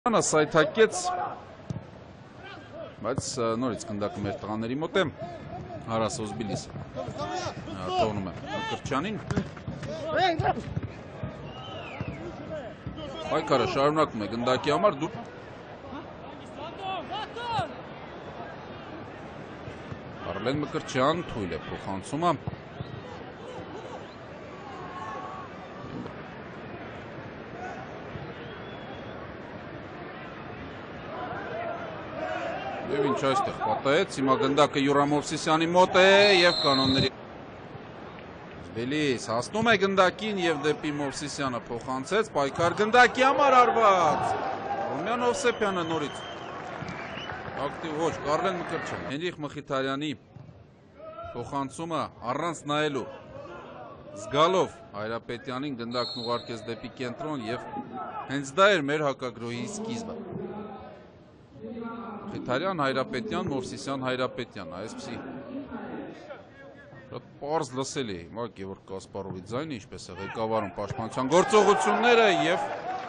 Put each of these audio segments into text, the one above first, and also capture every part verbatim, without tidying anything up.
Սայթակեց, բայց նորից կնդակը մեր տղաների մոտ է, Հարաս Օզբիլիս թողնում է Մկրտչյանին, պայքարը շարունակում է գնդակի համար, Արլեն Մկրտչյան թույլ է փոխանցումը, Եվ ինչ այստեղ պատահեց, հիմա գնդակը Յուրա Մովսիսյանի մոտ է և կանոնների Զբիլիս հասնում է գնդակին և դեպի Մովսիսյանը փոխանցեց, պայքար գնդակի համար արված, Ռոմյան Հովսեփյանը նորից, ակտիվ ոչ, Կարլեն Մկրտչյան, Հենրիխ Մխիթարյանի փոխանցումը առանց նայելու, զգալով Հայրապետյանին գնդակն ուղարկեց դեպի կենտրոն և հենց դա էր մեր հակագրոհի սկիզբը։ Մխիթարյան, Հայրապետյան, Մովսիսյան, Հայրապետյան, այսպիսի պարզ լսելի է հիմա Գևորգ Կասպարովի ձայնը, ինչպես է ղեկավարում պաշտպանության գործողությունները և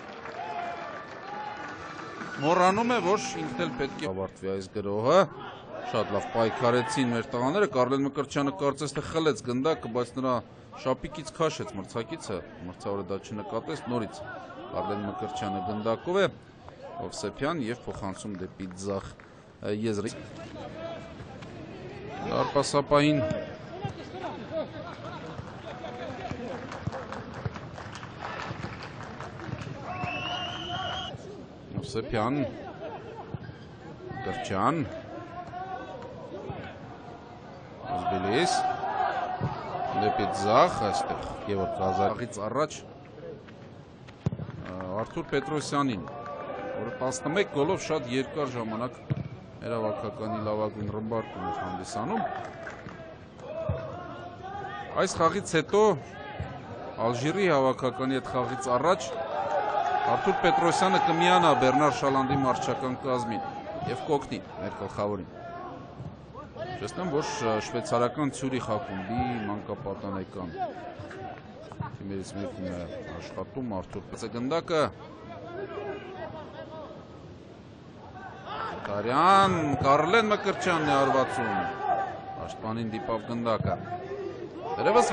մոռանում է, որ ինքն էլ պետք է ավարտվի այս գրոհը, շատ լավ պայքարեցին մեր տղաները, Կարլեն Մկրտչյանը կարծես թե խլեց գնդակը, բայց նրա շապիկից քաշեց մրցակիցը, մրցավորը դա չնկատեց, նորից Կարլեն Մկրտչյանը գնդակով է, Հովսեփյան և փոխանցում դեպի ձախ եզրի դարպասապահին Հովսեփյան Մկրտչյան Օզբիլիս դեպի ձախ այստեղ Գևորգ Ղազարյանից առաջ Արթուր Պետրոսյանին որը տասնմեկ գոլով շատ երկար ժամանակ մեր հավաքականի լավագույն ռմբարկում էր հանդիսանում։ Այս խաղից հետո Ալժիրի հավաքականի այդ խաղից առաջ Արթուր Պետրոսյանը կմիանա Բեռնար Շալանդի մարզչական կազմին և կօգնի մեր գլխավորին։ Չեսնեմ, որ շվեցարական Ցյուրիխ ակումբի մանկապատանեկան թիմերից մեկն է աշխատում Արթուր Պետրոսյանը Կարյան, Կարլեն Մկրտչյանն է արվածում, պաշտպանին դիպավ գնդակը։